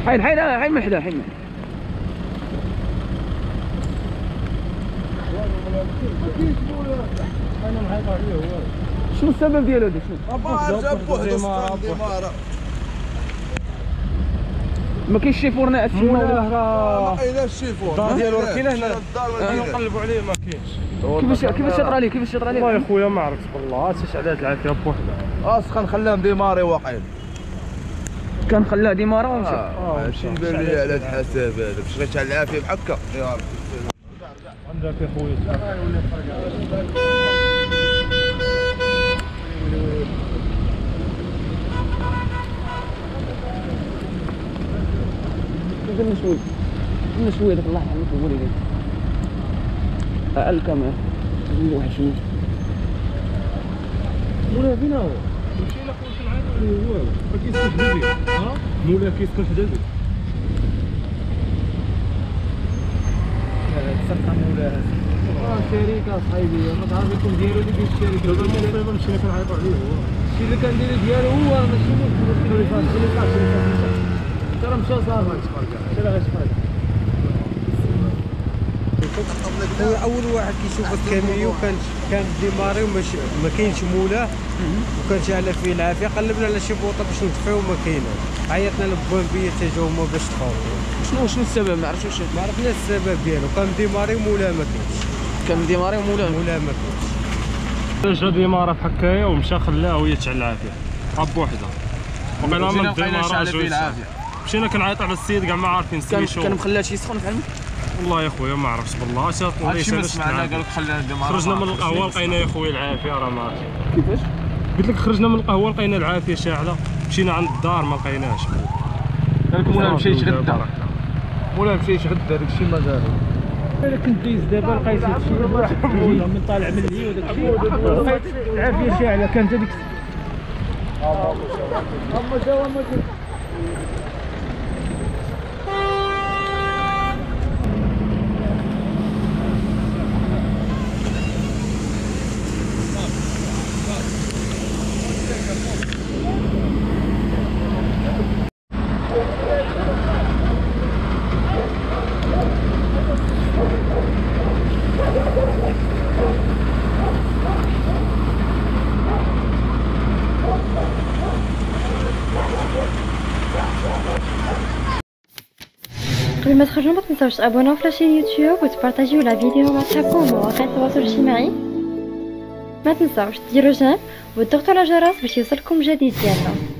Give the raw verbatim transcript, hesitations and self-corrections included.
حيل حيل حيل من حدا، حيل من شنو السبب ديالو هذا؟ شنو؟ جاب بوحدو ما كاينش شي فورنا اسمه راه ما كايناش شي فور الدار ديالو راه كاينه هنا نقلبوا عليه ما كاينش. كيفاش كيفاش شاطر عليه كيفاش شاطر عليه؟ والله يا خويا ما عرفتش بالله، هاتش على هاد العافيه بوحدها اصلا نخليهم ديماري واقعين كان خلاه ديمارا ومشى. اه ماشي يبان لي على هاد الحساب هذا باش غير على العافيه بحكا يا ربي. عندك يا خويا قلنا شوي قلنا شوي داك الله يحميك هو اللي الكاميرا واحد شويه مولا فين هو؟ مشينا خويا نعرفو هو ما كيسكنش حدا بيه. ها مولا كيسكن حدا بيه. الصفقه مولا اه شركه صاحبي ما تعرف لكم ديالو اللي كاين الشركه دابا المصيبه مشينا كنعيطوا عليه هو الشيء اللي كندير ديالو هو ماشي مشكل اللي فات اللي فات اللي فات ترى مشى صافي غتفرق راه غتفرق. هو اول واحد كيشوف الكاميو كان كان ديماري وماشي ما كاينش مولاه وكان شاعله فيه العافيه، قلبنا على شي بوطه باش نطفيو وما كايناش، عيطنا للبومبيه حتى جاو هما باش طفاو. شنو شنو السبب؟ ما عرفتوش. ما عرفناش السبب ديالو، كان ديماري ومولاه ما كاينش. كان ديماري ومولاه مولاه ما كاينش. جا ديمارا في حكايه ومشى خلاه وهي تشعل العافيه غاب بوحدها وبقينا من ديمارا جوج مشينا كنعيط على السيد كاع ما عارفين السميتو. كان مخلاه شي يسخن في علمك؟ والله يا خويا ما عرفتش بالله. اش هادشي ما سمعنا قال لك خلينا ديمارا. خرجنا من القهوه لقينا يا خويا العافيه راه ما عرفتش كيفاش قلت لك. خرجنا من القهوه لقينا العافيه شاعله، مشينا عند الدار ما لقيناش. قال لك مولا مشى يتغدى مولا مشى يتغدى داك الشيء ما دار. انا كنت دايز دابا لقيت هادشي من طالع من الهي وداك الشيء لقيت العافيه شاعله كانت هذيك اما جا اما جا. قبل ما تخرجوا ما تنساوش تابوناو في لاشين يوتيوب وتبارطاجيو لا فيديو مع صحابكم ومواقع التواصل الاجتماعي. ما تنساوش ديروا جيم وتضغطوا على الجرس باش يوصلكم جديد ديالنا.